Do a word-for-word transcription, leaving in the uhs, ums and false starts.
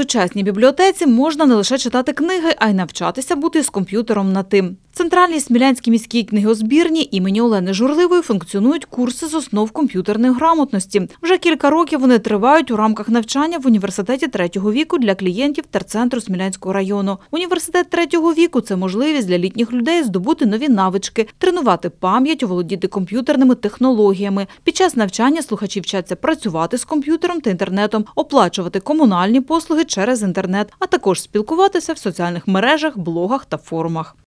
сучасній бібліотеці можна не лише читати книги, а й навчатися бути з комп'ютером на «ти». В Центральній Смілянській міській книгозбірні імені Олени Журливої функціонують курси з основ комп'ютерної грамотності. Вже кілька років вони тривають у рамках навчання в університеті третього віку для клієнтів терцентру Смілянського району. Університет третього віку – це можливість для літніх людей здобути нові навички, тренувати пам'ять, оволодіти комп'ютерними технологіями. Під час навчання слухачі вчаться працювати з комп'ютером та інтернетом, оплачувати комунальні послуги через інтернет, а також спілкуватися в соціальних мережах, блогах та форумах.